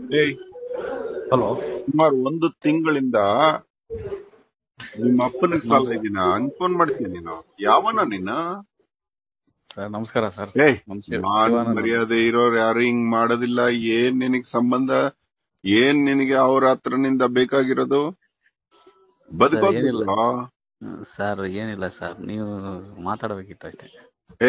ಏಯ್, ಹಲೋ ಸುಮಾರು ಒಂದು ತಿಂಗಳಿಂದ ನಿಮ್ಮ ಅಪ್ಪನಿಗೆ ಸಾಲ ನಮಸ್ಕಾರ ಇದೀನ ಹಂಗ್ ಫೋನ್ ಮಾಡ್ತೀನಿ ನೀನು. ಯಾವನ ನೀನು? ಸರ್. ನಮಸ್ಕಾರ ಸರ್. ಏಯ್, ನಮ್ ಮಾನ ಶಿವಾನಂದ್ ಅಂತ. ಮರ್ಯಾದೆ ಇರೋರು ಯಾರು ಹಿಂಗ್ ಮಾಡೋದಿಲ್ಲ. ಏನ್ ನಿನಗ್ ಸಂಬಂಧ? ಏನ್ ನಿನಗೆ ಅವ್ರ ಹತ್ರನಿಂದ ಬೇಕಾಗಿರೋದು? ಸರ್ ಏನಿಲ್ಲ ಬದುಕೋಗ್ಬಿಟ್ರ? ಸರ್, ಏನಿಲ್ಲ ಸರ್, ನೀವು ಮಾತಾಡ್ಬೇಕಿತ್ತು ಅಷ್ಟೇ. ಏ,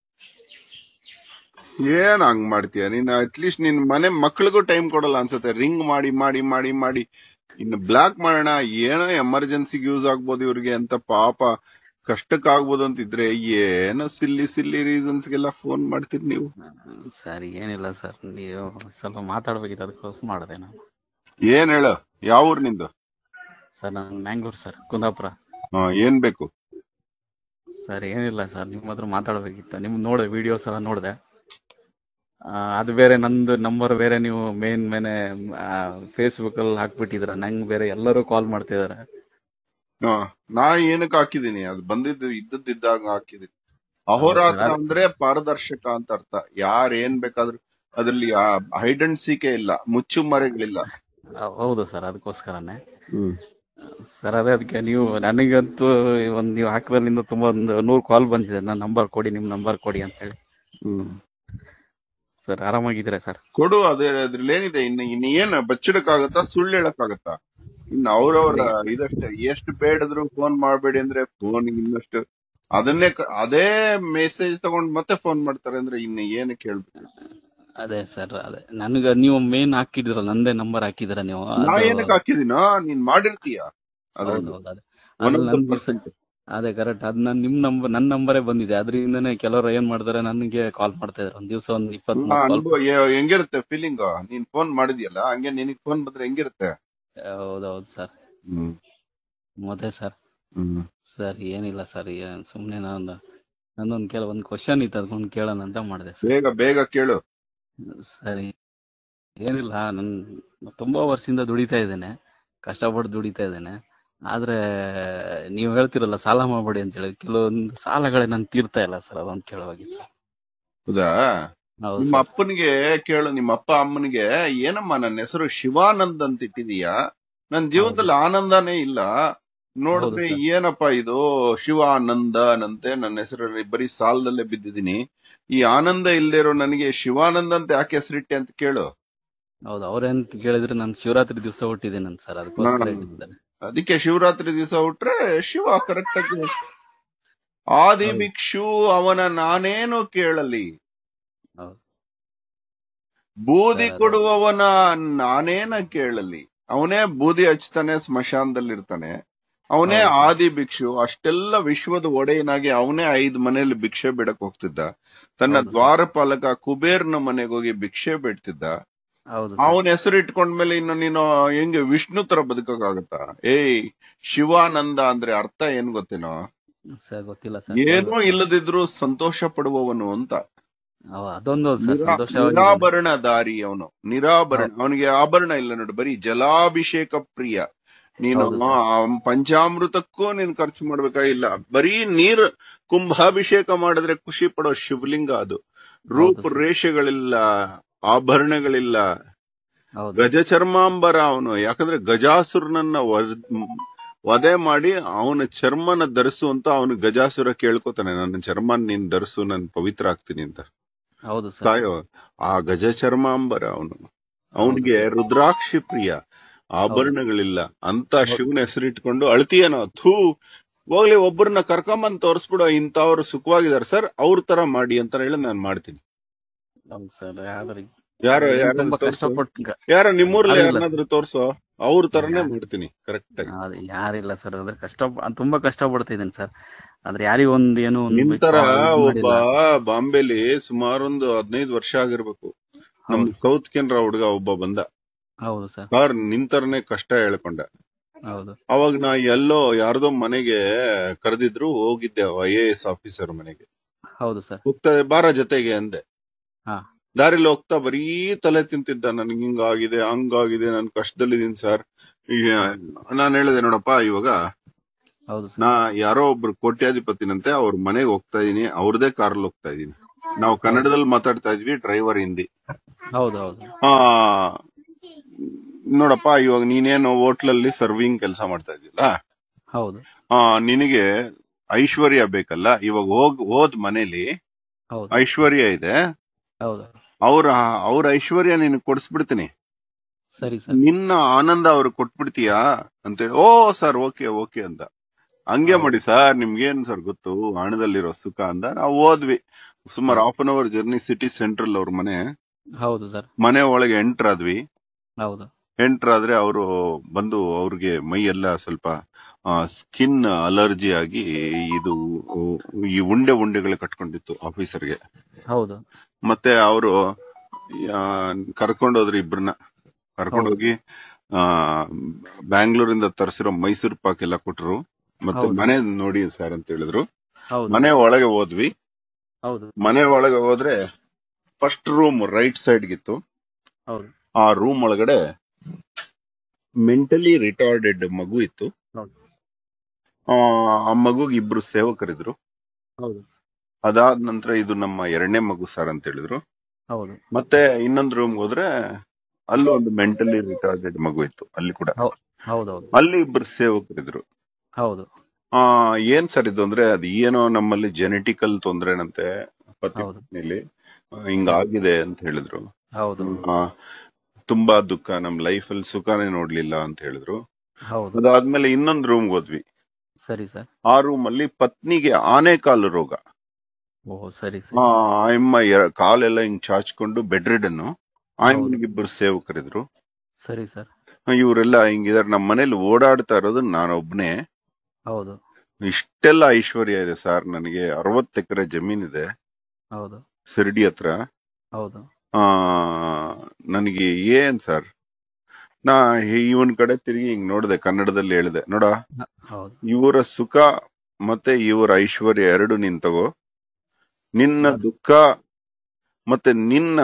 ಏನ್ ಹಂಗ್ ಮಾಡ್ತೀಯ ನೀನ್? ಅಟ್ಲೀಸ್ಟ್ ನಿನ್ ಮನೆ ಮಕ್ಳಿಗೂ ಟೈಮ್ ಕೊಡಲ್ಲ ಅನ್ಸುತ್ತೆ. ರಿಂಗ್ ಮಾಡಿ ಮಾಡಿ ಮಾಡಿ ಮಾಡಿ ಇನ್ನು ಬ್ಲಾಕ್ ಮಾಡೋಣ, ಏನೋ ಎಮರ್ಜೆನ್ಸಿಗೆ ಯೂಸ್ ಆಗ್ಬೋದು ಇವ್ರಿಗೆ ಅಂತ. ಪಾಪ ಕಷ್ಟಕ್ಕಾಗ್ಬೋದು ಅಂತಿದ್ರೆ ಏನೋ ಸಿಲ್ಲಿ ಸಿಲ್ಲಿ ರೀಸನ್ಸ್ಗೆಲ್ಲ ಫೋನ್ ಮಾಡ್ತೀರಿ ನೀವು. ಸರ್ ಏನಿಲ್ಲ ಸರ್, ನೀವು ಸ್ವಲ್ಪ ಮಾತಾಡ್ಬೇಕಿತ್ತು, ಅದಕ್ಕೋಸ್ಕರ ಮಾಡಿದೆ ನಾನು. ಏನ್ ಹೇಳ, ಯಾವ ಊರ್ ನಿಂದು? ಸರ್ ನಾನು ಮ್ಯಾಂಗ್ಳೂರ್ ಸರ್, ಕುಂದಾಪುರ. ಏನ್ ಬೇಕು? ಸರ್ ಏನಿಲ್ಲ ಸರ್, ನಿಮ್ಮ ಹತ್ರ ಮಾತಾಡ್ಬೇಕಿತ್ತು. ನಿಮ್ ನೋಡಿದೆ, ವಿಡಿಯೋಸ್ ಎಲ್ಲ ನೋಡಿದೆ. ಅದು ಬೇರೆ ನಂದು ನಂಬರ್ ಬೇರೆ ನೀವು ಮೇನೆ ಫೇಸ್ಬುಕ್ ಅಲ್ಲಿ ಹಾಕ್ಬಿಟ್ಟಿದ್ರ. ನಂಗೆ ಬೇರೆ ಎಲ್ಲರೂ ಕಾಲ್ ಮಾಡ್ತಿದಾರೆ. ನಾ ಏನಕ್ಕೆ ಹಾಕಿದೀನಿ? ಅದು ಬಂದಿದ್ದು ಇದ್ದದ್ದಿದ್ದಾಗ ಹಾಕಿದೀನಿ. ಹೌದು ಸರ್. ಅಹೋರಾತ್ರ ಅಂದ್ರೆ ಪಾರದರ್ಶಕ ಅಂತ ಅರ್ಥ. ಯಾರ್ ಏನ್ ಬೇಕಾದ್ರೂ ಅದ್ರಲ್ಲಿ ಹೈಡ್ ಅಂಡ್ ಸೀಕೆ ಇಲ್ಲ, ಮುಚ್ಚು ಮರೆಗಳಿಲ್ಲ. ಹೌದು ಸರ್, ಅದಕ್ಕೋಸ್ಕರನೇ ಸರ್. ಅದಕ್ಕೆ ನೀವು ನನಗಂತೂ ನೀವು ಹಾಕಿದ್ರಿಂದ ತುಂಬಾ ಒಂದು 100 ಕಾಲ್ ಬಂದಿದೆ. ನನ್ನ ನಂಬರ್ ಕೊಡಿ, ನಿಮ್ ನಂಬರ್ ಕೊಡಿ ಅಂತ ಹೇಳಿ. ಸರ್ ಆರಾಮಾಗಿದ್ದೀರಾ ಸರ್? ಕೊಡು. ಅದ್ರಲ್ಲಿ ಏನಿದೆ? ಇನ್ನು ಏನ್ ಬಚ್ಚಿಡಕ್ಕಾಗತ್ತಾ? ಸುಳ್ಳು ಹೇಳಕ್ಕಾಗತ್ತಾ? ಇನ್ನು ಅವ್ರವ್ರ ಇದಷ್ಟೇ. ಎಷ್ಟು ಬೇಡದ್ರು ಫೋನ್ ಮಾಡ್ಬೇಡಿ ಅಂದ್ರೆ ಫೋನ್ ಇನ್ನಷ್ಟು ಅದೇ ಮೆಸೇಜ್ ತಗೊಂಡ್ ಮತ್ತೆ ಫೋನ್ ಮಾಡ್ತಾರೆ ಅಂದ್ರೆ ಇನ್ನು ಏನಕ್ಕೆ ಹೇಳ್ಬೇಕು? ಅದೇ ಸರ್, ಅದೇ ನನಗ ನೀವು ಮೇನ್ ಹಾಕಿದಿರ, ನಂದೇ ನಂಬರ್ ಹಾಕಿದಿರ ನೀವು. ನಾ ಅದು ಏನಕ್ಕೆ ಹಾಕಿದೀನೋ? ನೀನ್ ಮಾಡಿರ್ತೀಯ ಹೌದು ಅದ್ರಲ್ಲಿ ಹೌದು, ಅದ್ರಲ್ಲಿ ನನ್ ಪರ್ಸೆಂಟ್. ಅದೇ ಕರೆಕ್ಟ್. ಅದ್ ನನ್ನ ನಂಬರೇ ಬಂದಿದೆ. ಅದರಿಂದನೇ ಕೆಲವರು ಏನ್ ಮಾಡ್ತಾರೆ, ನನಗೆ ಕಾಲ್ ಮಾಡ್ತಾ ಇದಾರೆ. ಒಂದ್ ದಿವಸ ಒಂದ್ 23 ಕಾಲ್. ಅನುಭವ ಹೆಂಗಿರುತ್ತೆ ಫೀಲಿಂಗ್? ನೀನ್ ಫೋನ್ ಮಾಡಿದ್ಯಲ್ಲ, ಹಂಗೆ ನಿನಗ್ ಫೋನ್ ಬಂದ್ರೆ ಹೆಂಗಿರುತ್ತೆ? ಹೌದೌದು ಸರ್. ಮತ್ತೆ ಸರ್, ಸರ್ ಏನಿಲ್ಲ ಸರ್, ಸುಮ್ನೆ ನಂದೊಂದು ಕೆಲವೊಂದು ಕ್ವಶನ್ ಇತ್ತು, ಅದಕ್ಕೊಂದು ಕೇಳೋಣ ಅಂತ ಮಾಡಿದೆ ಸರ್. ಬೇಗ ಬೇಗ ಕೇಳು. ಸರಿ, ಏನಿಲ್ಲ, ನನ್ ತುಂಬಾ ವರ್ಷದಿಂದ ದುಡಿತಾ ಇದ್ದೇನೆ, ಕಷ್ಟಪಟ್ಟು ದುಡಿತಾ ಇದ್ದೇನೆ. ಆದ್ರೆ ನೀವು ಹೇಳ್ತಿರಲ್ಲ ಸಾಲ ಮಾಡ್ಬೇಡಿ ಅಂತ ಹೇಳಿ, ಕೆಲವೊಂದು ಸಾಲಗಳೇ ನನ್ ತೀರ್ತಾ ಇಲ್ಲ ಸರ್. ಅದೊಂದು ಕೇಳೋವಾಗಿತ್ತು ಸರ್. ಹೌದಾ? ಹೌದು ನಿಮ್ಮ ಸರ್. ಅಪ್ಪನಿಗೆ ಕೇಳು. ನಿಮ್ಮ ಅಪ್ಪ ಅಮ್ಮನಿಗೆ, ಏನಮ್ಮ ನನ್ನ ಹೆಸರು ಶಿವಾನಂದ್ ಅಂತ ಇಟ್ಟಿದೀಯಾ? ನನ್ ಜೀವನದಲ್ಲಿ ಆನಂದನೇ ಇಲ್ಲ. ಹೌದು ನೋಡಿದ್ರೆ ಸರ್. ಏನಪ್ಪ ಇದು ಶಿವಾನಂದನಂತೆ ನನ್ನ ಹೆಸರಲ್ಲಿ ಬರೀ ಸಾಲದಲ್ಲೇ ಬಿದ್ದಿದ್ದೀನಿ. ಈ ಆನಂದ ಇಲ್ದೇ ಇರೋ ನನಗೆ ಶಿವಾನಂದ್ ಅಂತ ಯಾಕೆ ಹೆಸರಿಟ್ಟೆ ಅಂತ ಕೇಳು. ಹೌದು, ಅವ್ರೇಂತ ಕೇಳಿದ್ರೆ ನಾನು ಶಿವರಾತ್ರಿ ದಿವಸ ಹುಟ್ಟಿದ್ದೇನೆ ಸರ್, ಅದಕ್ಕೋಸ್ಕರ ಇಟ್ಟಿದ್ದಾರೆ. ಅದಕ್ಕೆ ಶಿವರಾತ್ರಿ ದಿವಸ ಹುಟ್ರೆ ಶಿವ ಕರೆಕ್ಟ್ ಆಗಿ. ಆದಿ ಭಿಕ್ಷು ಅವನ ನಾನೇನು ಕೇಳಲಿ, ಹೌದು ಬೂದಿ ಸರ್. ಕೊಡುವವನ ನಾನೇನ ಕೇಳಲಿ. ಅವನೇ ಬೂದಿ ಹಚ್ತಾನೆ, ಸ್ಮಶಾನದಲ್ಲಿರ್ತಾನೆ. ಅವನೇ ಹೌದು ಆದಿ ಭಿಕ್ಷು. ಅಷ್ಟೆಲ್ಲ ವಿಶ್ವದ ಒಡೆಯನಾಗಿ ಅವನೇ 5 ಮನೆಯಲ್ಲಿ ಭಿಕ್ಷೆ ಬೇಡಕ್ ಹೋಗ್ತಿದ್ದ. ತನ್ನ ಹೌದು ಸರ್. ದ್ವಾರಪಾಲಕ ಕುಬೇರ್ನ ಮನೆಗೆ ಹೋಗಿ ಭಿಕ್ಷೆ ಬೇಡ್ತಿದ್ದ. ಹೌದು ಸರ್. ಅವನ ಹೆಸರು ಇಟ್ಕೊಂಡ್ಮೇಲೆ ಇನ್ನು ನೀನು ಹೆಂಗೆ ವಿಷ್ಣು ತರ ಬದುಕಕ್ಕಾಗತ್ತಾ? ಏಯ್, ಶಿವಾನಂದ ಅಂದ್ರೆ ಅರ್ಥ ಏನ್ ಗೊತ್ತೇನೋ? ಸರ್ ಗೊತ್ತಿಲ್ಲ ಸರ್, ಏನೂ ಹೇಳ್ಬೇಕು. ಇಲ್ಲದಿದ್ರು ಸಂತೋಷ ಪಡುವವನು ಅಂತ. ಅದೊಂದು ಸರ್, ಸಂತೋಷವಾಗಿದ್ದೇನೆ. ನಿರಾಭರಣ ದಾರಿ ಅವನು. ನಿರಾಭರಣ. ಅವನಿಗೆ ಆಭರಣ ಇಲ್ಲ ನೋಡು, ಬರೀ ಜಲಾಭಿಷೇಕ ಪ್ರಿಯ. ನೀನು ಹೌದು ಸರ್. ಪಂಚಾಮೃತಕ್ಕೂ ನೀನ್ ಖರ್ಚು ಮಾಡ್ಬೇಕಾಗಿಲ್ಲ. ಬರೀ ನೀರ್ ಕುಂಭಾಭಿಷೇಕ ಮಾಡಿದ್ರೆ ಖುಷಿ ಪಡೋ ಶಿವಲಿಂಗ ಅದು. ಹೌದು ರೂಪ ಸರ್. ರೇಷೆಗಳಿಲ್ಲ, ಆಭರಣಗಳಿಲ್ಲ. ಹೌದು ಗಜ ಚರ್ಮಾಂಬರ ಅವನು. ಯಾಕಂದ್ರೆ ಗಜಾಸುರನನ್ನ ವಧೆ ಮಾಡಿ ಅವನ ಚರ್ಮನ ಧರಿಸು ಅಂತ ಅವನು ಗಜಾಸುರ ಕೇಳ್ಕೊತಾನೆ. ನನ್ನ ಚರ್ಮ ನೀನ್ ಧರಿಸು, ನನ್ ಪವಿತ್ರ ಆಗ್ತೀನಿ ಅಂತ. ಹೌದು ಸರ್. ತಾಯೋ, ಆ ಗಜ ಚರ್ಮಾಂಬರ ಅವನು. ಅವನಿಗೆ ರುದ್ರಾಕ್ಷಿ ಪ್ರಿಯ, ಆಭರಣಗಳಿಲ್ಲ ಅಂತ ಶಿವನ ಹೆಸರಿಟ್ಕೊಂಡು ಅಳ್ತೀಯನೋ? ಥೂ, ಹೋಗ್ಲಿ, ಒಬ್ಬರನ್ನ ಕರ್ಕೊಂಬಂದ್ ತೋರಿಸ್ಬಿಡು, ಇಂಥವ್ರು ಸುಖವಾಗಿದ್ದಾರೆ ಸರ್, ಅವ್ರ ತರ ಮಾಡಿ ಅಂತ ಹೇಳಿ ನಾನು ಮಾಡ್ತೀನಿ. ಹೌದು ಸರ್. ಆದ್ರೆ ಯಾರು ತುಂಬಾ ತೋರ್ಸು? ಕಷ್ಟಪಟ್ಟು ಯಾರ ನಿಮ್ಮೂರ್ಲಿ ಯಾರಿಲ್ಲ ಯಾರನ್ನಾದ್ರೂ ತೋರ್ಸೋ, ಅವ್ರ ತರನೇ ಮಾಡ್ತೀನಿ ಕರೆಕ್ಟ್ ಆಗಿ. ಯಾರಿಲ್ಲ ಸರ್. ಅಂದ್ರೆ ತುಂಬಾ ಕಷ್ಟಪಡ್ತಿದ್ದೀನಿ ಸರ್. ಆದ್ರೆ ಯಾರಿಗೊಂದು ಏನೋ ನಿಂತರ ಒಬ್ಬ ಮಾಡಿಲ್ಲ. ಬಾಂಬೆಲಿ ಸುಮಾರೊಂದು 15 ವರ್ಷ ಆಗಿರ್ಬೇಕು, ನಮ್ ಸೌತ್ ಕೆನರಾ ಹುಡುಗ ಒಬ್ಬ ಬಂದ. ಹೌದು ಸರ್. ಸರ್ ನಿಂತರನೇ ಕಷ್ಟ ಹೇಳ್ಕೊಂಡ. ಹೌದು. ಅವಾಗ ನಾ ಎಲ್ಲೋ ಯಾರ್ದೋ ಮನೆಗೆ ಕರೆದಿದ್ರು, ಹೋಗಿದ್ದೆ IAS ಆಫೀಸರ್ ಮನೆಗೆ. ಹೌದು ಸರ್. ಹೋಗ್ತಾ ಬಾರ ಜೊತೆಗೆ ಅಂದೆ. ಹಾ. ದಾರಿಲಿ ಹೋಗ್ತಾ ಬರೀ ತಲೆ ತಿಂತಿದ್ದ. ನನ್ಗೆ ಹಿಂಗಾಗಿದೆ, ಹಂಗಾಗಿದೆ, ನನ್ ಕಷ್ಟದಲ್ಲಿದ್ದೀನಿ ಸರ್. ನಾನ್ ಹೇಳಿದೆ, ನೋಡಪ್ಪ, ಇವಾಗ ಹೌದು ನಾ ಸರ್. ಯಾರೋ ಒಬ್ರು ಕೋಟ್ಯಾಧಿಪತಿನಂತೆ ಅವ್ರ ಮನೆಗೆ ಹೋಗ್ತಾ ಇದೀನಿ, ಅವ್ರದೇ ಕಾರಲ್ಲಿ ಹೋಗ್ತಾ ಇದೀನಿ. ನಾವು ಕನ್ನಡದಲ್ಲಿ ಮಾತಾಡ್ತಾ ಇದ್ವಿ, ಡ್ರೈವರ್ ಹಿಂದಿ. ಹೌದು ಹೌದು. ನೋಡಪ್ಪ, ಇವಾಗ ನೀನೇನು ಹೋಟ್ಲಲ್ಲಿ ಸರ್ವಿಂಗ್ ಕೆಲಸ ಮಾಡ್ತಾ ಇದ್ದಿಲ್ಲ, ಹೌದು ನಿನಗೆ ಐಶ್ವರ್ಯ ಬೇಕಲ್ಲ. ಇವಾಗ ಹೋದ್ ಮನೇಲಿ ಹೌದು ಐಶ್ವರ್ಯ ಇದೆ, ಹೌದು ಅವ್ರ ಐಶ್ವರ್ಯ ನಿನಗೆ ಕೊಡಿಸ್ಬಿಡ್ತೀನಿ, ಸರಿ ಸರ್. ನಿನ್ನ ಆನಂದ ಅವ್ರಿಗೆ ಕೊಟ್ಬಿಡ್ತೀಯಾ ಅಂತೇಳಿ. ಓ ಸರ್, ಓಕೆ ಓಕೆ ಅಂತ. ಹಂಗೆ ಹೌದು ಮಾಡಿ ಸರ್, ನಿಮ್ಗೇನ್ ಸರ್ ಗೊತ್ತು ಹಣದಲ್ಲಿರೋ ಸುಖ ಅಂತ. ನಾವು ಹೋದ್ವಿ, ಸುಮಾರು ಹೌದು half an hour journey, city central ಅವ್ರ ಮನೆ. ಹೌದು ಸರ್. ಮನೆ ಒಳಗೆ ಎಂಟರ್ ಆದ್ವಿ. ಹೌದು ಎಂಟರ್ ಆದ್ರೆ ಅವರು ಬಂದು, ಅವ್ರಿಗೆ ಮೈ ಎಲ್ಲ ಸ್ವಲ್ಪ ಸ್ಕಿನ್ ಅಲರ್ಜಿ ಆಗಿ ಇದು ಈ ಉಂಡೆಗಳು ಕಟ್ಕೊಂಡಿತ್ತು ಆಫೀಸರ್ಗೆ. ಹೌದು ಮತ್ತೆ ಅವರು ಕರ್ಕೊಂಡೋದ್ರು, ಇಬ್ರನ್ನ ಕರ್ಕೊಂಡೋಗಿ ಬ್ಯಾಂಗ್ಳೂರಿಂದ ತರಿಸಿರೋ ಮೈಸೂರು ಪಾಕ್ ಎಲ್ಲ ಕೊಟ್ರು. ಮತ್ತೆ ಹೌದು ಮನೆ ನೋಡಿ ಸರ್ ಅಂತ ಹೇಳಿದ್ರು. ಹೌದು ಮನೆ ಒಳಗೆ ಹೋದ್ವಿ. ಹೌದು ಮನೆ ಒಳಗೆ ಹೋದ್ರೆ ಫಸ್ಟ್ ರೂಮ್ ರೈಟ್ ಸೈಡ್ಗಿತ್ತು. ಹೌದು ಆ ರೂಮ್ ಒಳಗಡೆ ಮೆಂಟಲಿ ರಿಟಾರ್ಡೆಡ್ ಮಗು ಇತ್ತು. ಹೌದು ಆ ಮಗುಗೆ ಇಬ್ರು ಸೇವಕರಿದ್ರು. ಹೌದು ಅದಾದ ನಂತರ ಇದು ನಮ್ಮ ಎರಡನೇ ಮಗು ಸರ್ ಅಂತ ಹೇಳಿದ್ರು. ಹೌದು ಮತ್ತೆ ಇನ್ನೊಂದು ರೂಮ್ಗೆ ಹೋದ್ರೆ ಅಲ್ಲೂ ಒಂದು ಮೆಂಟಲಿ ರಿಟಾರ್ಡೆಡ್ ಮಗು ಇತ್ತು, ಅಲ್ಲಿ ಕೂಡ. ಹೌದೌದು ಅಲ್ಲಿ ಇಬ್ರು ಸೇವಕರಿದ್ರು. ಹೌದು ಏನ್ ಸರ್ ಇದು ಅಂದ್ರೆ, ಅದು ಏನೋ ನಮ್ಮಲ್ಲಿ ಜೆನೆಟಿಕಲ್ ತೊಂದ್ರೆನಂತೆ, ಪತಿ ಹೌದು ಪತ್ನಿಲಿ ಹಿಂಗಾಗಿದೆ ಅಂತ ಹೇಳಿದ್ರು. ಹೌದು ತುಂಬಾ ದುಃಖ, ನಮ್ ಲೈಫ್ ಅಲ್ಲಿ ಸುಖನೇ ನೋಡ್ಲಿಲ್ಲ ಅಂತ ಹೇಳಿದ್ರು. ಹೌದು ಅದಾದ್ಮೇಲೆ ಇನ್ನೊಂದು ರೂಮ್ಗೆ ಹೋದ್ವಿ. ಸರಿ ಸರ್. ಆ ರೂಮ್ ಅಲ್ಲಿ ಪತ್ನಿಗೆ ಆನೆಕಾಲು ರೋಗ. ಓಹ್ ಸರಿ ಸರಿ. ಆಯಮ್ಮ ಕಾಲೆಲ್ಲ ಹಿಂಗ್ ಚಾಚ್ಕೊಂಡು ಬೆಡ್ ರಿಡನ್ನು. ಹೌದು ಆಯಮ್ಮನಿಗೆ ಇಬ್ಬರು ಸೇವಕರಿದ್ರು. ಸರಿ ಸರ್. ಇವರೆಲ್ಲ ಹಿಂಗಿದಾರೆ. ನಮ್ಮ ಮನೇಲಿ ಓಡಾಡ್ತಾ ಇರೋದು ನಾನೊಬ್ನೇ. ಹೌದು ಇಷ್ಟೆಲ್ಲ ಐಶ್ವರ್ಯ ಇದೆ ಸರ್, ನನಗೆ 60 ಎಕರೆ ಜಮೀನಿದೆ ಹೌದು ಶಿರ್ಡಿ ಹತ್ರ. ಹೌದು ನನಗೆ ಏನ್ ಸರ್, ನಾ ಇವನ್ ಕಡೆ ತಿರುಗಿ ಹಿಂಗ್ ನೋಡ್ದೆ, ಕನ್ನಡದಲ್ಲಿ ಹೇಳ್ದೆ, ನೋಡ ಹೌದು ಇವರ ಸುಖ ಮತ್ತೆ ಇವರ ಐಶ್ವರ್ಯ ಎರಡು ನೀನ್ ತಗೋ, ನಿನ್ನ ದುಃಖ ಮತ್ತೆ ನಿನ್ನ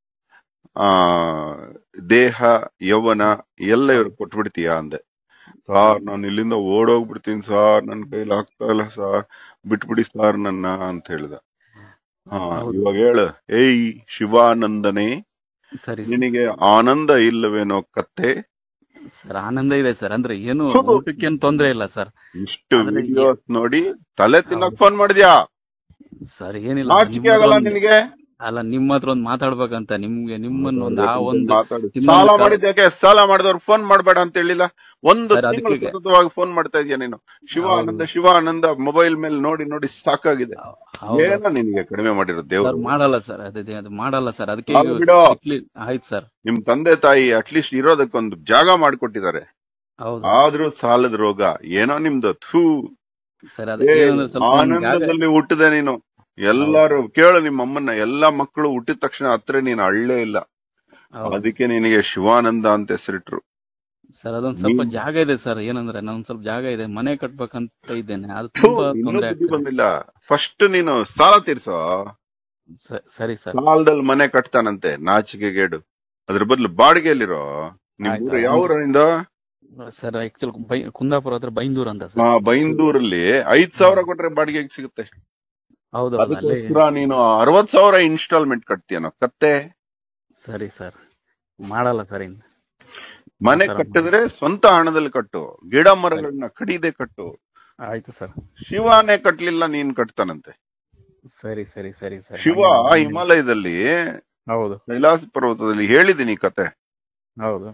ದೇಹ ಯೌವನ ಎಲ್ಲ ಇವ್ರಿಗೆ ಕೊಟ್ಬಿಡ್ತೀಯಾ ಅಂದೆ. ಸಾರ್, ನಾನು ಇಲ್ಲಿಂದ ಓಡೋಗ್ಬಿಡ್ತೀನಿ ಸಾರ್, ನನ್ ಕೈಲಿ ಆಗ್ತಾ ಇಲ್ಲ ಸಾರ್, ಬಿಟ್ಬಿಡಿ ಸಾರ್ ನನ್ನ ಅಂತ ಹೇಳ್ದ. ಇವಾಗ ಹೇಳು, ಏಯ್ ಶಿವಾನಂದನೇ, ಸರಿ ನಿನಗೆ ಆನಂದ ಇಲ್ಲವೇನೋ ಕತ್ತೆ? ಸರ್ ಆನಂದ ಇದೆ ಸರ್, ಅಂದ್ರೆ ಏನು ಊಟಕ್ಕೇನು ತೊಂದ್ರೆ ಇಲ್ಲ ಸರ್. ಇಷ್ಟು ವಿಡಿಯೋಸ್ ನೋಡಿ ತಲೆ ತಿನ್ನಕ್ ಫೋನ್ ಮಾಡಿದ್ಯಾ ಸರ್? ಏನಿಲ್ಲ, ನಾಚಿಕೆ ಆಗಲ್ಲ ನಿನಗೆ? ಅಲ್ಲ, ನಿಮ್ಮ ಹತ್ರ ಒಂದು ಮಾತಾಡ್ಬೇಕಂತ, ನಿಮ್ಗೆ ನಿಮ್ಮನ್ನ ಸಾಲ ಮಾಡಿದ್ಯಾಕೆ? ಸಾಲ ಮಾಡಿದವ್ರು ಫೋನ್ ಮಾಡ್ಬೇಡ ಅಂತ ಹೇಳಿಲ್ಲ? ಒಂದು ಸರ್, ತಿಂಗಳು ಅದಕ್ಕೆ ಸತತವಾಗಿ ಫೋನ್ ಮಾಡ್ತಾ ಇದೀಯ ನೀನು. ಶಿವಾನಂದ ಮೊಬೈಲ್ ಮೇಲೆ ನೋಡಿ ನೋಡಿ ಸಾಕಾಗಿದೆ. ಏನೋ ನಿನ್ಗೆ ಕಡಿಮೆ ಮಾಡಿರೋ ದೇವ್ರು? ಮಾಡಲ್ಲ ಸರ್, ಅದು ಮಾಡಲ್ಲ ಸರ್, ಅದಕ್ಕೆ ಆಯ್ತು ಸರ್. ನಿಮ್ ತಂದೆ ತಾಯಿ ಅಟ್ಲೀಸ್ಟ್ ಇರೋದಕ್ಕೊಂದು ಜಾಗ ಮಾಡ್ಕೊಟ್ಟಿದ್ದಾರೆ, ಹೌದು. ಆದ್ರೂ ಸಾಲದ ರೋಗ ಏನೋ ನಿಮ್ದು. ಥೂ ಸರ್, ಆನಂದದಲ್ಲಿ ಹುಟ್ಟಿದೆ ನೀನು. ಎಲ್ಲಾರು ಕೇಳು ನಿಮ್ಮ ಅಮ್ಮನ್ನ, ಎಲ್ಲಾ ಮಕ್ಕಳು ಹುಟ್ಟಿದ ತಕ್ಷಣ ಹತ್ರ ನೀನು ಅಳ್ಳೇ ಇಲ್ಲ, ಅದಕ್ಕೆ ನಿನಗೆ ಶಿವಾನಂದ ಅಂತ ಹೆಸರಿಟ್ರು. ಸರ್ ಅದೊಂದ್ ಸ್ವಲ್ಪ ಜಾಗ ಇದೆ ಸರ್, ಏನಂದ್ರೆ ನಾನು ಸ್ವಲ್ಪ ಜಾಗ ಇದೆ, ಮನೆ ಕಟ್ಬೇಕಂತ ಇದ್ದೇನೆ, ಅದು ತುಂಬಾ ತೊಂದರೆ ಬಂದಿಲ್ಲ. ಫಸ್ಟ್ ನೀನು ಸಾಲ ತೀರ್ಸೋ. ಸರಿ ಸರ್. ಸಾಲದಲ್ಲಿ ಮನೆ ಕಟ್ತಾನಂತೆ, ನಾಚಿಕೆಗೇಡು. ಅದ್ರ ಬದಲು ಬಾಡಿಗೆಯಲ್ಲಿರೋ. ನಿಮ್ ಯಾವ ಊರಿನಿಂದ ಸರ್? ಆಕ್ಚುಲಿ ಕುಂದಾಪುರ ಹತ್ರ ಬೈಂದೂರ್ ಅಂತ ಸರ್. ಬೈಂದೂರಲ್ಲಿ 5,000 ಕೊಟ್ರೆ ಬಾಡಿಗೆಗೆ ಸಿಗುತ್ತೆ. ಹೌದು, ಅದಕ್ಕೋಸ್ಕರ ನೀನು 60,000 ಇನ್ಸ್ಟಾಲ್ಮೆಂಟ್ ಕಟ್ತೀಯನೋ ಕತ್ತೆ? ಸರಿ ಸರ್, ಮಾಡಲ್ಲ ಸರ್. ಇನ್ನು ಮನೆ ಕಟ್ಟಿದ್ರೆ ಸ್ವಂತ ಹಣದಲ್ಲಿ ಕಟ್ಟು, ಗಿಡ ಮರಗಳನ್ನ ಕಡಿದೆ ಕಟ್ಟು. ಆಯ್ತು ಸರ್. ಶಿವನೇ ಕಟ್ಲಿಲ್ಲ, ನೀನ್ ಕಟ್ತಾನಂತೆ. ಸರಿ ಸರಿ ಸರಿ ಸರ್. ಶಿವ ಹಿಮಾಲಯದಲ್ಲಿ, ಹೌದು, ಕೈಲಾಸ ಪರ್ವತದಲ್ಲಿ ಹೇಳಿದೀನಿ ಕತೆ. ಹೌದು,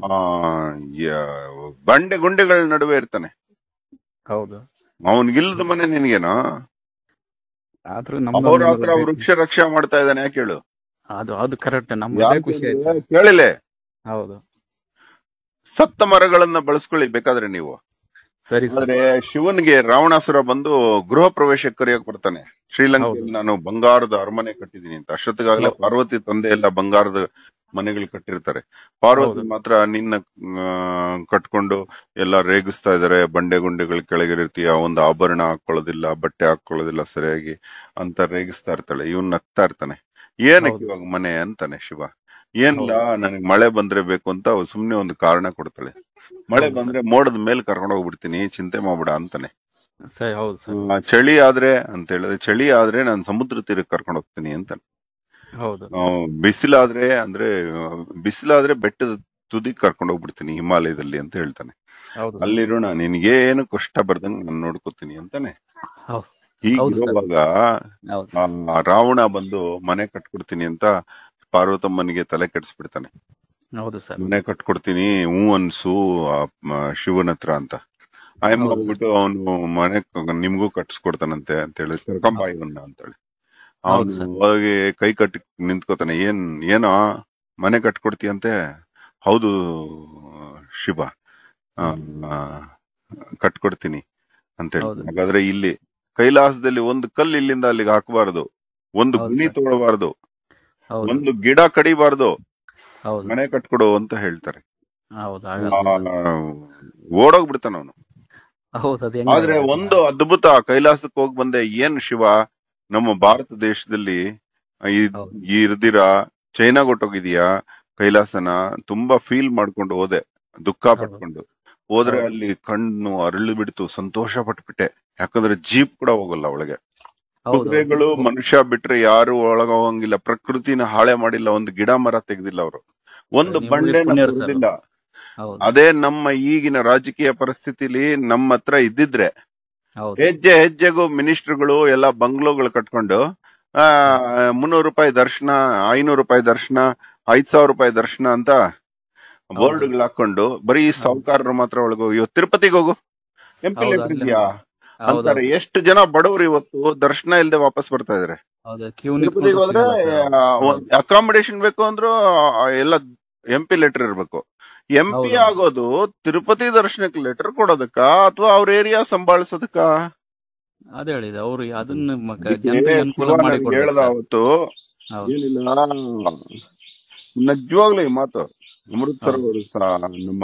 ಬಂಡೆ ಗುಂಡೆಗಳ ನಡುವೆ ಇರ್ತಾನೆ. ಹೌದು. ಅವನ್ಗಿಲ್ದ ಮನೆ ನಿನ್ಗೇನೋ? ಆದ್ರೂ ಅಹೋರಾತ್ರ ವೃಕ್ಷ ರಕ್ಷಾ ಮಾಡ್ತಾ ಇದ್ದಾನೆ, ಯಾಕೆ ಹೇಳು? ಅದು ಕರೆಕ್ಟ್. ನಮ್ಗೆ ಖುಷಿ ಆಯ್ತು. ಕೇಳಿಲೆ? ಹೌದು. ಸತ್ತ ಮರಗಳನ್ನ ಬಳಸ್ಕೊಳ್ಳಿ ಬೇಕಾದ್ರೆ ನೀವು. ಸರಿ. ಆದ್ರೆ ಶಿವನ್ಗೆ ರಾವಣಾಸುರ ಬಂದು ಗೃಹ ಪ್ರವೇಶಕ್ಕೆ ಕರೆಯಕ್ ಬರ್ತಾನೆ. ಶ್ರೀಲಂಕೆಯಲ್ಲಿ ನಾನು ಬಂಗಾರದ ಅರಮನೆ ಕಟ್ಟಿದೀನಿ ಅಂತ. ಅಷ್ಟೊತ್ತಿಗಾಗಲೇ ಪಾರ್ವತಿ ತಂದೆ ಎಲ್ಲ ಬಂಗಾರದ ಮನೆಗಳು ಕಟ್ಟಿರ್ತಾರೆ. ಪಾರ್ವತಿ ಮಾತ್ರ ನಿನ್ನ ಕಟ್ಕೊಂಡು ಎಲ್ಲ ರೇಗಿಸ್ತಾ ಇದಾರೆ. ಬಂಡೆ ಗುಂಡೆಗಳು ಕೆಳಗಿರ್ತೀಯ, ಒಂದು ಆಭರಣ ಹಾಕೊಳ್ಳೋದಿಲ್ಲ, ಬಟ್ಟೆ ಹಾಕೊಳ್ಳೋದಿಲ್ಲ ಸರಿಯಾಗಿ ಅಂತ ರೇಗಿಸ್ತಾ ಇರ್ತಾಳೆ. ಇವನ್ ನಗ್ತಾ ಇರ್ತಾನೆ. ಏನಕ್ಕೆ ಇವಾಗ ಮನೆ ಅಂತಾನೆ ಶಿವ. ಏನಿಲ್ಲ, ನನಗ್ ಮಳೆ ಬಂದ್ರೆ ಬೇಕು ಅಂತ ಸುಮ್ನೆ ಒಂದು ಕಾರಣ ಕೊಡ್ತಾಳೆ. ಮಳೆ ಬಂದ್ರೆ ಮೋಡದ ಮೇಲೆ ಕರ್ಕೊಂಡು ಹೋಗ್ಬಿಡ್ತೀನಿ, ಚಿಂತೆ ಮಾಡ್ಬಿಡ ಅಂತಾನೆ. ಚಳಿ ಆದ್ರೆ ಅಂತ ಹೇಳಿದ್ರೆ, ಚಳಿ ಆದ್ರೆ ನಾನು ಸಮುದ್ರ ತೀರಕ್ಕೆ ಕರ್ಕೊಂಡು ಹೋಗ್ತೀನಿ ಅಂತಾನೆ. ಬಿಸಿಲಾದ್ರೆ ಬೆಟ್ಟದ ತುದಿ ಕರ್ಕೊಂಡು ಹೋಗ್ಬಿಡ್ತೀನಿ ಹಿಮಾಲಯದಲ್ಲಿ ಅಂತ ಹೇಳ್ತಾನೆ. ಹೌದು ಸರ್. ಅಲ್ಲಿರೋಣ, ನಿನ್ಗೇನು ಕಷ್ಟ ಬರ್ದಂಗ್ ನಾನು ನೋಡ್ಕೋತೀನಿ ಅಂತಾನೆ. ಹೌದು ಹೌದು ಸರ್. ಹೀಗಿರುವಾಗ ಹೌದು ರಾವಣ ಬಂದು ಮನೆ ಕಟ್ಕೊಡ್ತೀನಿ ಅಂತ ಪಾರ್ವತಮ್ಮನಿಗೆ ತಲೆ ಕೆಡಿಸ್ಬಿಡ್ತಾನೆ. ಹೌದು ಸರ್. ಮನೆ ಕಟ್ಕೊಡ್ತೀನಿ ಹೂ ಅನ್ಸು ಶಿವನ ಹತ್ರ ಅಂತ. ಆಯಮ್ಮ ಹೌದು ಸರ್. ಹೋಗ್ಬಿಟ್ಟು ಅವನು ಮನೆ ನಿಮ್ಗೂ ಕಟ್ಸ್ಕೊಡ್ತಾನಂತೆ ಅಂತ ಹೇಳಿ ಕರ್ಕೊಂಬ ಇವನ್ನ ಅಂತೇಳಿ ಹೌದು ಅವನು ಸರ್. ಹೋಗಿ ಕೈ ಕಟ್ಟಿ ನಿಂತ್ಕೋತಾನೆ. ಏನೋ ಮನೆ ಕಟ್ಕೊಡ್ತೀಯಂತೆ? ಹೌದು ಶಿವ, ಆ, ಆ, ಕಟ್ಕೊಡ್ತೀನಿ ಅಂತ ಹೇಳಿ. ಹೌದು ಹಾಗಾದ್ರೆ ಇಲ್ಲಿ ಕೈಲಾಸದಲ್ಲಿ ಒಂದು ಕಲ್ಲು ಇಲ್ಲಿಂದ ಅಲ್ಲಿಗೆ ಹಾಕಬಾರದು, ಒಂದು ಹೌದು ಗುಣಿ ಸರ್. ತೋಡಬಾರದು, ಹೌದು ಒಂದು ಗಿಡ ಕಡಿಬಾರ್ದು, ಹೌದು ಮನೆ ಕಟ್ಕೊಡು ಅಂತ ಹೇಳ್ತಾರೆ. ಹೌದು ಆಗಲ್ಲ ಸರ್. ಓಡೋಗ್ಬಿಡ್ತಾನ ಅವನು. ಹೌದು ಅದು ಆದ್ರೆ ಹೆಂಗಾಗುತ್ತೆ ಒಂದು ಅದ್ಭುತ, ಕೈಲಾಸಕ್ಕೆ ಹೋಗ್ ಬಂದೆ, ಏನ್ ಶಿವ ನಮ್ಮ ಭಾರತ ದೇಶದಲ್ಲಿ ಹೌದು ಇರ್ದಿರ ಚೈನಾ ಕೊಟ್ಟೋಗಿದೀಯಾ ಕೈಲಾಸನ? ತುಂಬಾ ಫೀಲ್ ಮಾಡ್ಕೊಂಡು ಹೋದೆ, ದುಃಖ ಹೌದು ಪಟ್ಕೊಂಡು ಹೋದ್ರೆ ಹೌದು ಅಲ್ಲಿ ಕಣ್ಣು ಅರಳಿ ಬಿಡ್ತು, ಸಂತೋಷ ಪಟ್ಬಿಟ್ಟೆ. ಯಾಕಂದ್ರೆ ಜೀಪ್ ಕೂಡ ಹೋಗಲ್ಲ ಒಳಗೆ. ಹೌದು ಕುದುರೆಗಳು ಮನುಷ್ಯ ಬಿಟ್ರೆ ಯಾರು ಒಳಗ ಹೋಗಂಗಿಲ್ಲ. ಪ್ರಕೃತಿನ ಹಾಳೆ ಮಾಡಿಲ್ಲ, ಒಂದು ಗಿಡ ಮರ ತೆಗ್ದಿಲ್ಲ ಅವರು, ಒಂದು ಸರ್, ನೀವು ಬಂಡೆನ ಪುಣ್ಯರು ಸರ್. ಕೊಡ್ಲಿಲ್ಲ. ಹೌದು ಅದೇ ನಮ್ಮ ಈಗಿನ ರಾಜಕೀಯ ಪರಿಸ್ಥಿತಿಲಿ ನಮ್ಮ ಹತ್ರ ಇದ್ದಿದ್ರೆ ಹೌದು ಹೆಜ್ಜೆ ಹೆಜ್ಜೆಗೂ ಮಿನಿಸ್ಟರ್ಗಳು ಎಲ್ಲ ಬಂಗ್ಲೋಗಳು ಕಟ್ಕೊಂಡು ₹300 ದರ್ಶನ, ₹500 ದರ್ಶನ, ₹5,000 ದರ್ಶನ ಅಂತ ಹೌದು ಬೋರ್ಡ್ಗಳು ಹಾಕೊಂಡು ಬರೀ ಹೌದು ಸಾಹುಕಾರರ ಮಾತ್ರ ಒಳಗೆ ಹೋಗಿ, ಇವತ್ತು ತಿರುಪತಿಗೆ ಹೋಗು, ಎಂಪಿ ಹೌದು ಲೆಟರ್ ಅಲ್ಲೇ ಇದೆಯಾ ಹೌದು ಅಂತಾರೆ. ಎಷ್ಟು ಜನ ಬಡವರು ಇವತ್ತು ದರ್ಶನ ಇಲ್ಲದೆ ವಾಪಸ್ ಬರ್ತಾ ಇದಾರೆ. ಹೌದು ಕ್ಯೂ ತಿರುಪತಿಗೆ ನಿಂತ್ಕೊಂಡ್ರು ಹೋದ್ರೆ ಸಿಗಲ್ಲ ಸರ್. ಹೌದು ಅಕಾಮಿಡೇಷನ್ ಬೇಕು ಅಂದ್ರೂ ಎಲ್ಲ ಎಂಪಿ ಲೆಟರ್ ಇರ್ಬೇಕು. ಎಂಪಿ ಹೌದು ಆಗೋದು ತಿರುಪತಿ ದರ್ಶನಕ್ಕೆ ಲೆಟರ್ ಕೊಡೋದಕ್ಕ ಅಥವಾ ಅವ್ರ ಏರಿಯಾ ಸಂಭಾಳಿಸೋದಕ್ಕ? ಅದೇ ಹೇಳಿದೆ ಅವ್ರು ಅದನ್ನ ಅದಕ್ಕೆ ಜನರಿಗೆ ಅನುಕೂಲ ಶಿವ ಮಾಡಿ ನನಗೆ ಕೊಡ್ಬೇಕು ಹೇಳ್ದ ಸರ್. ಅವತ್ತು, ಹೌದು ಏನಿಲ್ಲ ನಿಜವಾಗ್ಲೂ ಈ ಮಾತು, ಅಮೃತ್ ಹೌದು ಸರೋವರ ನಮ್ಮ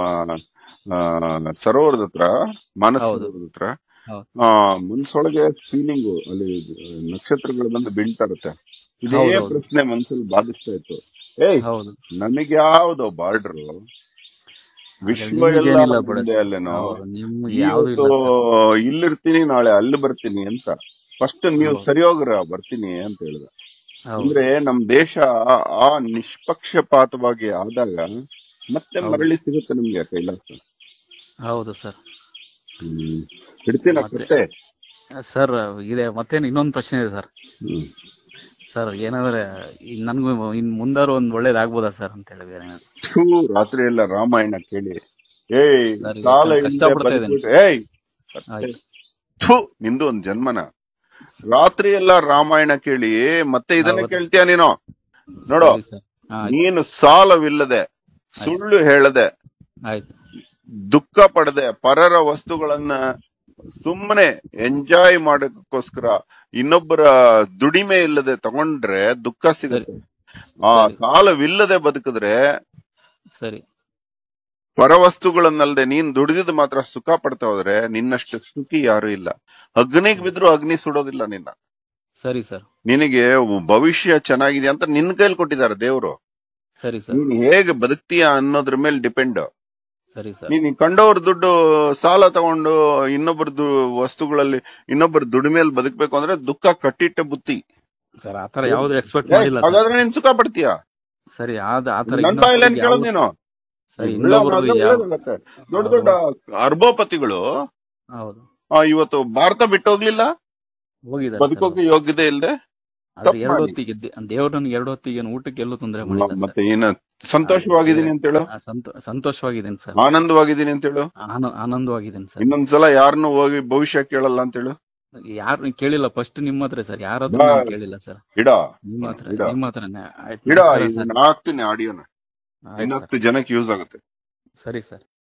ಸರೋವರದ ಹತ್ರ, ಮಾನಸ ಹೌದು ಸರೋವರದ ಹತ್ರ ಹೌದು ಮನ್ಸೊಳಗೆ ಫೀಲಿಂಗು, ಅಲ್ಲಿ ನಕ್ಷತ್ರಗಳು ಬಂದು ಬೀಳ್ತಾ ಇರುತ್ತೆ. ಇದೇ ಹೌದು ಹೌದು ಪ್ರಶ್ನೆ ಮನ್ಸಲ್ಲಿ ಬಾಧಿಸ್ತಾ ಇತ್ತು. ಏಯ್ ಹೌದು ನಮಗ್ಯಾವ್ದು ಬಾರ್ಡ್ರು? ಅದೇ ವಿಶ್ವ ಎಲ್ಲ ನಿಮ್ಗೇನಿಲ್ಲ ಬಿಡ ಒಂದೇ ಸರ್. ಅಲ್ಲೇನೋ. ಹೌದು ನಿಮ್ಗೆ ಯಾವ್ದು ಇವತ್ತು ಇಲ್ಲ ಸರ್. ಇಲ್ಲಿರ್ತೀನಿ, ನಾಳೆ ಅಲ್ಲಿ ಬರ್ತೀನಿ ಅಂತ. ಫಸ್ಟ್ ನೀವು ಹೌದು ಸರಿ ಹೋಗ್ರ, ಬರ್ತೀನಿ ಅಂತ ಹೇಳ್ದ. ಹೌದು ಅಂದ್ರೆ ನಮ್ ದೇಶ ಆ ನಿಷ್ಪಕ್ಷಪಾತವಾಗಿ ಆದಾಗ ಮತ್ತೆ ಹೌದು ಮರಳಿ ಸಿಗುತ್ತೆ ನಿಮ್ಗೆ ಕೈಲಾಸ. ಹೌದು ಸರ್. ಇಡ್ತೀನ ಮತ್ತೆ ಕತೆ. ಸರ್ ಇದೆ ಮತ್ತೇನು ಇನ್ನೊಂದು ಪ್ರಶ್ನೆ ಇದೆ ಸರ್. ಹ್ಮ್ ಸರ್ ಏನಂದ್ರೆ ನನ್ಗೂ ಇನ್ ಮುಂದಾರು ಒಂದ್ ಒಳ್ಳೇದಾಗ್ಬೋದಾ ಸರ್ ಅಂತ ಹೇಳಿ ಬೇರೆ ಏನಾದ್ರು? ಥೂ, ರಾತ್ರಿ ಎಲ್ಲ ರಾಮಾಯಣ ಕೇಳಿ, ಏಯ್ ಸರ್ ಸಾಲ ಯಾಕಂದ್ರೆ ಇಲ್ಲದೆ ಕಷ್ಟಪಡ್ತಾ ಇದ್ದೇನೆ. ಬದುಕ್ಬಿಟ್ಟು, ಏಯ್ ಕತ್ತೆ. ಆಯ್ತು ಥೂ, ನಿಂದು ಒಂದ್ ಜನ್ಮನ. ರಾತ್ರಿ ಎಲ್ಲ ರಾಮಾಯಣ ಕೇಳಿ ಮತ್ತೆ ಇದನ್ನೇ ಹೌದು ಕೇಳ್ತೀಯ ನೀನು? ನೋಡು, ಸರಿ ಸರ್. ಆಯ್ತು ನೀನು ಸಾಲವಿಲ್ಲದೆ, ಆಯ್ತು ಸುಳ್ಳು ಹೇಳದೆ, ಆಯ್ತು ದುಃಖ ಪಡದೆ, ಪರರ ವಸ್ತುಗಳನ್ನ ಸುಮ್ಮನೆ ಎಂಜಾಯ್ ಮಾಡೋಕ್ಕೋಸ್ಕರ ಇನ್ನೊಬ್ಬರ ದುಡಿಮೆ ಇಲ್ಲದೆ ತಗೊಂಡ್ರೆ ದುಃಖ ಸರಿ ಸಿಗುತ್ತೆ. ಆ ಸರಿ ಸಾಲವಿಲ್ಲದೆ ಬದುಕಿದ್ರೆ, ಸರಿ ಪರವಸ್ತುಗಳನ್ನಲ್ದೆ ನೀನ್ ದುಡಿದಿದ್ದು ಮಾತ್ರ ಸುಖ ಪಡ್ತಾ ಹೋದ್ರೆ ನಿನ್ನಷ್ಟು ಸುಖಿ ಯಾರು ಇಲ್ಲ. ಅಗ್ನಿಗ್ ಬಿದ್ರು ಅಗ್ನಿ ಸುಡೋದಿಲ್ಲ ನಿನ್ನ. ಸರಿ ಸರ್. ನಿನಗೆ ಭವಿಷ್ಯ ಚೆನ್ನಾಗಿದೆ ಅಂತ ನಿನ್ ಕೈಲಿ ಕೊಟ್ಟಿದ್ದಾರೆ ದೇವ್ರು. ಸರಿ ಸರ್. ನೀನ್ ಹೇಗೆ ಬದುಕ್ತೀಯ ಅನ್ನೋದ್ರ ಮೇಲೆ ಡಿಪೆಂಡ್. ಸರಿ ಸರ್. ನೀನ್ ಕಂಡವ್ರ ದುಡ್ಡು ಸಾಲ ತಗೊಂಡು ಇನ್ನೊಬ್ಬರ ವಸ್ತುಗಳಲ್ಲಿ ಇನ್ನೊಬ್ಬರ ದುಡಿಮೆಯಲ್ಲಿ ಬದುಕ್ಬೇಕು ಅಂದ್ರೆ ದುಃಖ ಕಟ್ಟಿಟ್ಟ ಬುತ್ತಿ. ಸರ್ ಆತರ ಯಾವ್ದು ಎಕ್ಸ್ಪೆಕ್ಟ್ ಮಾಡಿಲ್ಲ ಸರ್. ಹಾಗಾದ್ರೆ ನೀನ್ ಸುಖ ಪಡ್ತೀಯ. ಸರಿ ಆತರ ನನ್ ಬಾಯಲ್ಲಿ ಏನ್ ಕೇಳೋದ್ ನೀನು? ಸರಿ ಒಳ್ಳೆ ಇನ್ನೊಬ್ರದ್ದು ಯಾವ ಒಳ್ಳೇದಾಗತ್ತೆ. ದೊಡ್ಡ ದೊಡ್ಡ ಅರ್ಬೋಪತಿಗಳು ಹೌದು ಇವತ್ತು ಭಾರತ ಬಿಟ್ಟು ಹೋಗ್ಲಿಲ್ಲ, ಹೋಗಿದ್ದಾರೆ ಸರ್. ಬದುಕೋಕೆ ಯೋಗ್ಯತೆ ಇಲ್ದೆ ಆದ್ರೆ ತಪ್ಪು ಎರಡು ಮಾಡಿ. ಹೊತ್ತಿಗೆ ದೇವ್ರು ನನಗೆ ಎರಡು ಹೊತ್ತಿಗೆ ಊಟಕ್ಕೆ ಎಲ್ಲೂ ತೊಂದರೆ ಮಾಡಿಲ್ಲ ಸರ್. ಮತ್ತೆ ಏನ ಸಂತೋಷವಾಗಿದ್ದೀನಿ ಅಂತ ಹೇಳು, ಸಂತೋಷವಾಗಿದ್ದೀನಿ ಸರ್. ಆನಂದವಾಗಿದ್ದೀನಿ ಅಂತ ಹೇಳು. ಆನಂದವಾಗಿದ್ದೀನಿ ಸರ್. ಇನ್ನೊಂದ್ಸಲ ಯಾರನ್ನು ಹೋಗಿ ಭವಿಷ್ಯ ಕೇಳಲ್ಲ ಅಂತ ಹೇಳು. ಯಾರು ಕೇಳಿಲ್ಲ, ಫಸ್ಟ್ ನಿಮ್ಮ ಹತ್ರ ಸರ್, ಯಾರ ಹತ್ರ ನಾನು ಕೇಳಿಲ್ಲ ಸರ್. ಇಡ ನಿಮ್ಮ ಹತ್ರ ಇಡ ನಿಮ್ಮ ಹತ್ರನೇ. ಆಯ್ತು ಇಡ ನಮಸ್ಕಾರ ಸರ್. ಹಾಕ್ತೀನಿ ಆಡಿಯೋನ, ಆಯ್ತು ಸರ್. 10 ಜನಕ್ಕೆ ಯೂಸ್ ಆಗುತ್ತೆ. ಸರಿ ಸರ್.